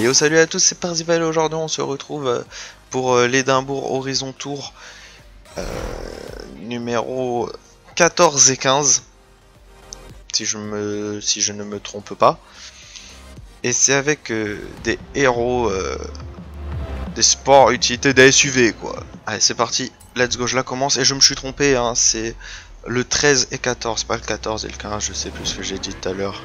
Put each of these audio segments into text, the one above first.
Yo, salut à tous, c'est Parzival. Aujourd'hui on se retrouve pour l'Édimbourg Horizon Tour numéro 14 et 15 si je ne me trompe pas, et c'est avec des héros des sports utilité des SUV quoi. Allez, c'est parti, let's go. Je la commence et je me suis trompé hein, c'est le 13 et 14, pas le 14 et le 15, je sais plus ce que j'ai dit tout à l'heure.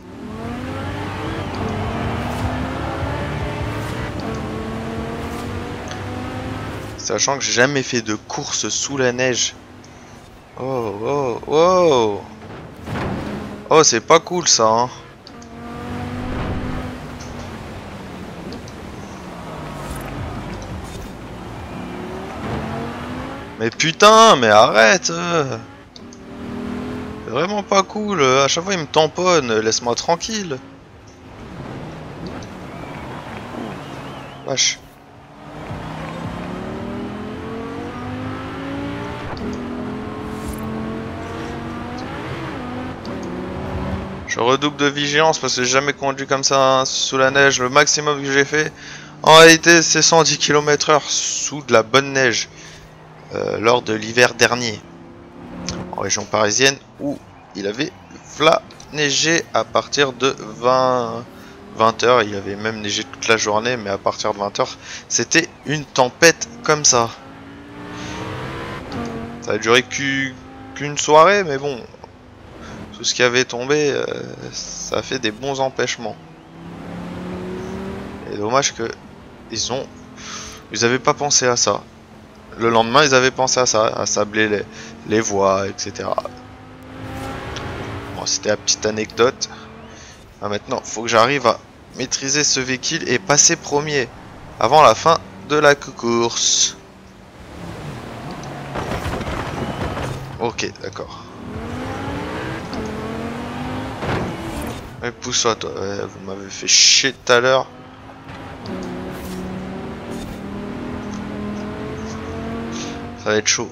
Sachant que j'ai jamais fait de course sous la neige. Oh, oh, oh. Oh, c'est pas cool ça, hein. Mais putain, mais arrête. C'est vraiment pas cool. À chaque fois, il me tamponne. Laisse-moi tranquille. Wesh. Je redouble de vigilance parce que j'ai jamais conduit comme ça hein, sous la neige. Le maximum que j'ai fait, en réalité, c'est 110 km/h sous de la bonne neige lors de l'hiver dernier en région parisienne où il avait neigé à partir de 20 h. Il avait même neigé toute la journée, mais à partir de 20 h, c'était une tempête comme ça. Ça a duré qu'une soirée, mais bon. Tout ce qui avait tombé, ça a fait des bons empêchements. Et dommage que ils avaient pas pensé à ça. Le lendemain, ils avaient pensé à ça, à sabler les voies, etc. Bon, c'était la petite anecdote. Maintenant, faut que j'arrive à maîtriser ce véhicule et passer premier avant la fin de la course. Ok, d'accord. Mais pousse-toi, toi. Vous m'avez fait chier tout à l'heure. Ça va être chaud.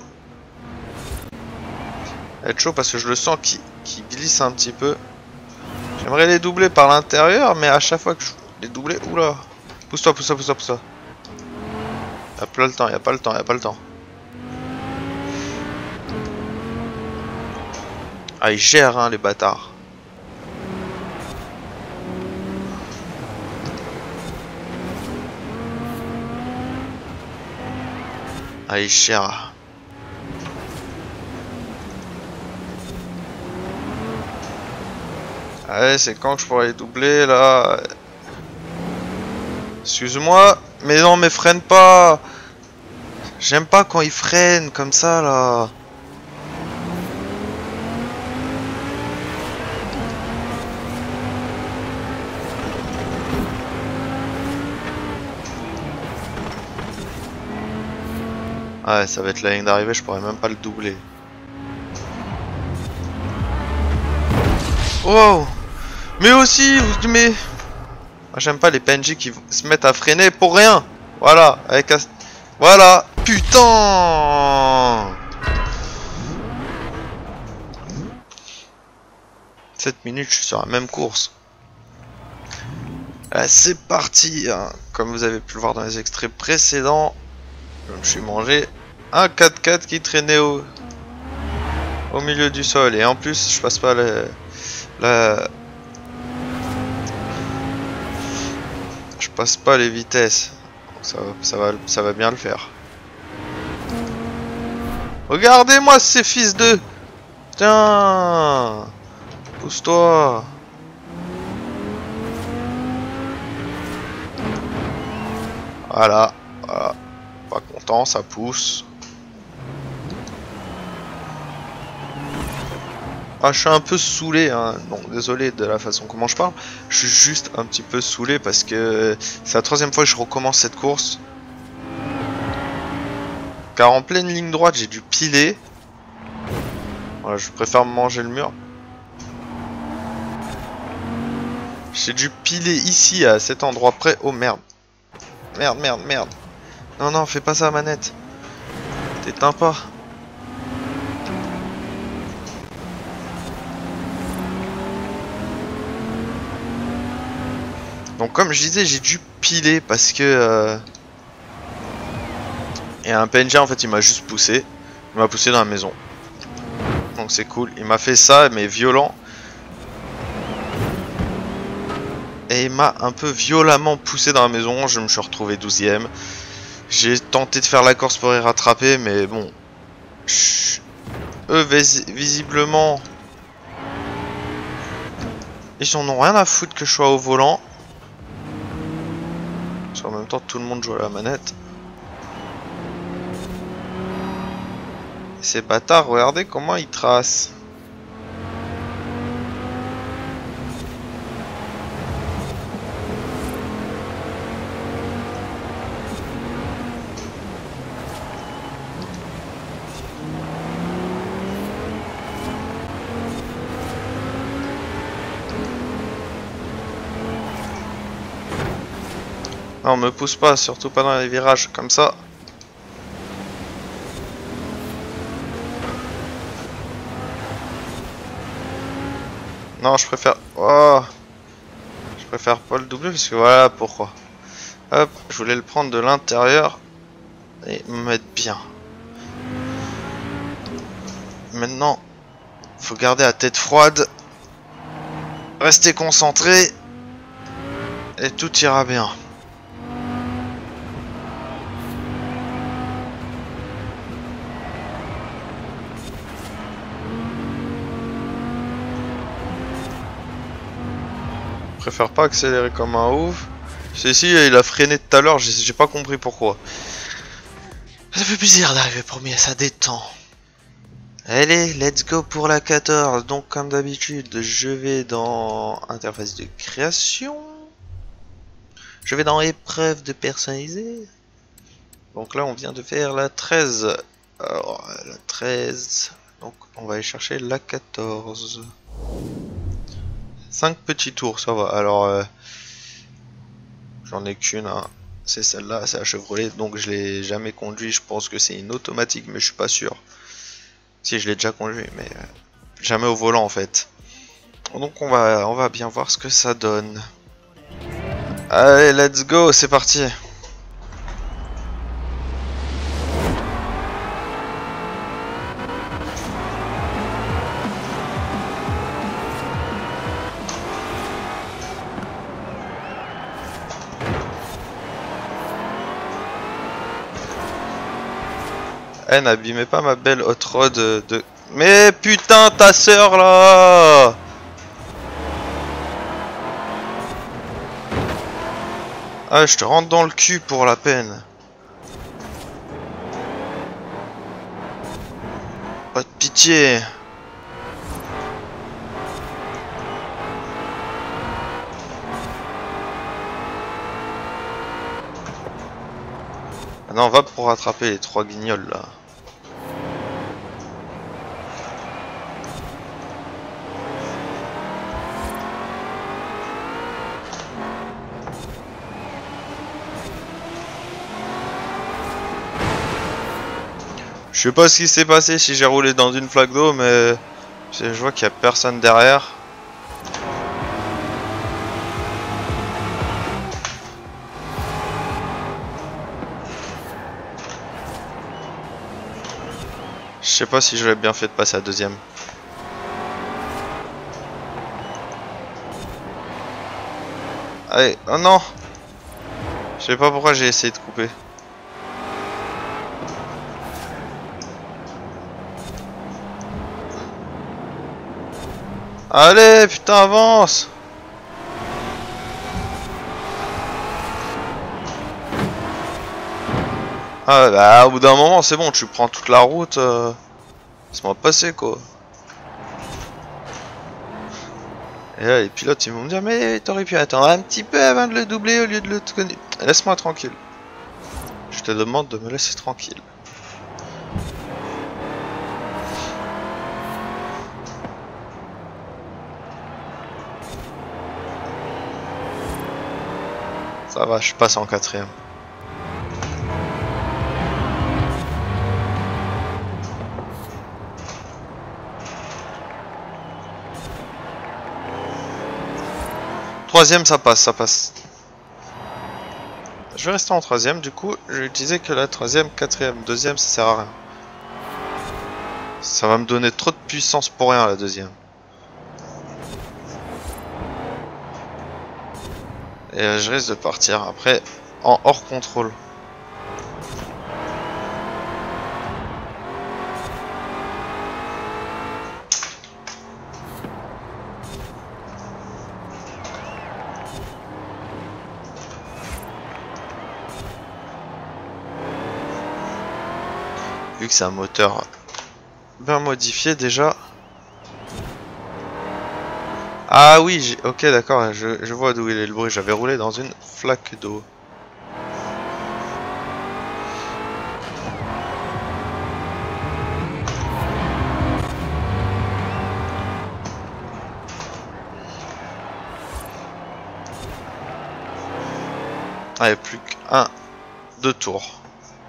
Ça va être chaud parce que je le sens qui glisse un petit peu. J'aimerais les doubler par l'intérieur, mais à chaque fois que je les doubler, oula. Pousse-toi, pousse-toi, pousse-toi, pousse-toi. Y'a pas le temps, y'a pas le temps, y'a pas le temps. Ah, ils gèrent, hein, les bâtards. Ah, ils gèrent. Allez, c'est quand que je pourrais les doubler, là? Excuse-moi, mais non, mais freine pas. J'aime pas quand ils freinent comme ça, là. Ouais, ça va être la ligne d'arrivée, je pourrais même pas le doubler. Wow. Mais aussi, mais... J'aime pas les PNJ qui se mettent à freiner pour rien. Voilà, avec un... Voilà. Putain. 7 minutes, je suis sur la même course. Allez, c'est parti hein. Comme vous avez pu le voir dans les extraits précédents, je me suis mangé un 4x4 qui traînait au milieu du sol. Et en plus, je passe pas je passe pas les vitesses. Donc ça va bien le faire. Regardez-moi ces fils de... Tiens. Pousse-toi. Voilà. Voilà. Pas content, ça pousse. Ah, je suis un peu saoulé, hein. Non, désolé de la façon comment je parle. Je suis juste un petit peu saoulé parce que c'est la troisième fois que je recommence cette course. Car en pleine ligne droite, j'ai dû piler. Voilà, je préfère manger le mur. J'ai dû piler ici, à cet endroit près. Oh merde. Merde, merde, merde. Non, non, fais pas ça, manette. T'éteins pas. Donc comme je disais, j'ai dû piler parce que... Et un PNJ en fait il m'a juste poussé. Il m'a poussé dans la maison. Donc c'est cool. Il m'a fait ça mais violent. Et il m'a un peu violemment poussé dans la maison. Je me suis retrouvé 12ème. J'ai tenté de faire la course pour y rattraper mais bon. Eux visiblement... Ils en ont rien à foutre que je sois au volant. Parce qu'en même temps tout le monde joue à la manette. Ces bâtards, regardez comment ils tracent. Non, me pousse pas, surtout pas dans les virages comme ça. Non, je préfère... Oh, je préfère pas le doubler parce que voilà pourquoi. Hop, je voulais le prendre de l'intérieur et me mettre bien. Maintenant, faut garder la tête froide, rester concentré et tout ira bien. Je préfère pas accélérer comme un ouf. Ceci, il a freiné tout à l'heure, j'ai pas compris pourquoi. Ça fait plaisir d'arriver premier, ça détend. Allez, let's go pour la 14. Donc comme d'habitude, je vais dans interface de création. Je vais dans épreuve de personnaliser. Donc là, on vient de faire la 13. Alors, la 13. Donc on va aller chercher la 14. 5 petits tours, ça va. Alors, j'en ai qu'une, hein. C'est celle-là, c'est la Chevrolet. Donc je l'ai jamais conduit. Je pense que c'est une automatique, mais je suis pas sûr. Si, je l'ai déjà conduit, mais jamais au volant en fait. Donc on va bien voir ce que ça donne. Allez, let's go, c'est parti. Eh, n'abîmez pas ma belle hot rod de... Mais putain, ta sœur là! Ah, je te rentre dans le cul pour la peine. Pas de pitié. Ah non, on va pour rattraper les 3 guignols là. Je sais pas ce qui s'est passé si j'ai roulé dans une flaque d'eau, mais je vois qu'il y a personne derrière. Je sais pas si j'aurais bien fait de passer à deuxième. Allez, oh non! Je sais pas pourquoi j'ai essayé de couper. Allez, putain, avance! Ah bah au bout d'un moment c'est bon, tu prends toute la route, laisse-moi passer quoi. Et là les pilotes ils vont me dire mais t'aurais pu attendre un petit peu avant de le doubler au lieu de le connaître. Laisse-moi tranquille. Je te demande de me laisser tranquille. Ça va, je passe en 4ème. troisième, ça passe, ça passe. Je vais rester en troisième, du coup, je vais utiliser que la troisième, quatrième. Deuxième, ça sert à rien. Ça va me donner trop de puissance pour rien, la deuxième. Et je risque de partir après en hors contrôle. Vu que c'est un moteur bien modifié déjà. Ah oui, ok d'accord, je vois d'où il est le bruit. J'avais roulé dans une flaque d'eau. Allez, plus qu'un, deux tours.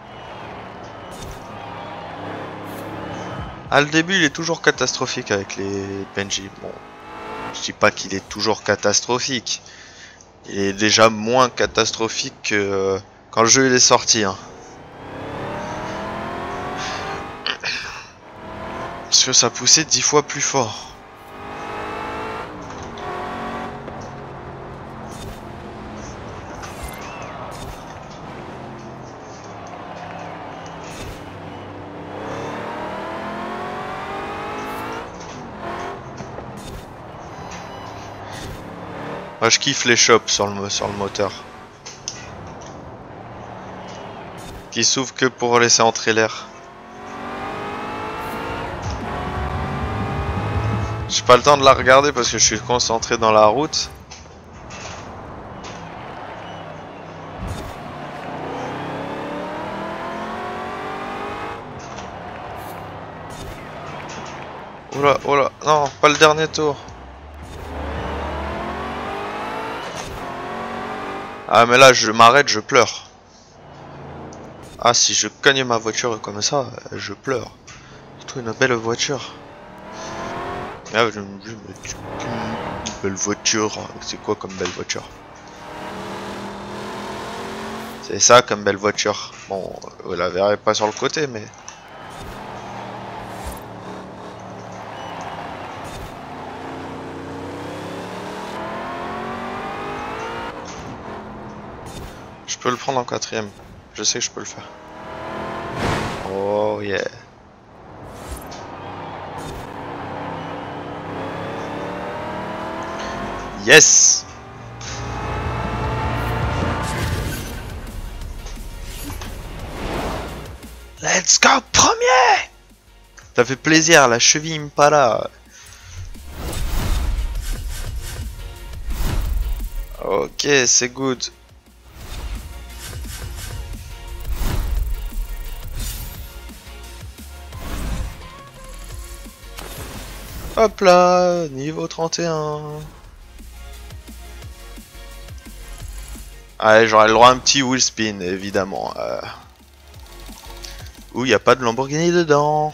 Ah, le début il est toujours catastrophique avec les PNJ. Bon, je dis pas qu'il est toujours catastrophique. Il est déjà moins catastrophique que quand le jeu il est sorti. Hein. Parce que ça poussait 10 fois plus fort. Moi, je kiffe les shops sur le moteur. Qui s'ouvre que pour laisser entrer l'air. J'ai pas le temps de la regarder parce que je suis concentré dans la route. Oula, oula, non, pas le dernier tour. Ah mais là je m'arrête, je pleure. Ah si je cogne ma voiture comme ça, je pleure. Surtout une belle voiture. Ah je me dis mais une belle voiture, c'est quoi comme belle voiture? C'est ça comme belle voiture. Bon, vous la verrez pas sur le côté mais... Je peux le prendre en quatrième. Je sais que je peux le faire. Oh yeah. Yes. Let's go premier. Ça fait plaisir, la cheville Impala. Ok, c'est good. Hop là, niveau 31. Allez, j'aurai le droit à un petit wheel spin, évidemment. Où il n'y a pas de Lamborghini dedans.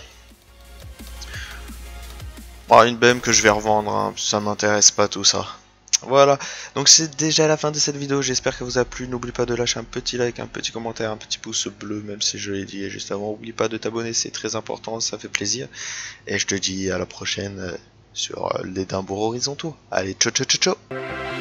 Bon, une BM que je vais revendre, hein, ça m'intéresse pas tout ça. Voilà, donc c'est déjà la fin de cette vidéo, j'espère qu'elle vous a plu. N'oublie pas de lâcher un petit like, un petit commentaire, un petit pouce bleu, même si je l'ai dit juste avant. N'oublie pas de t'abonner, c'est très important, ça fait plaisir. Et je te dis à la prochaine sur les Dimbours horizontaux. Allez, ciao ciao ciao ciao.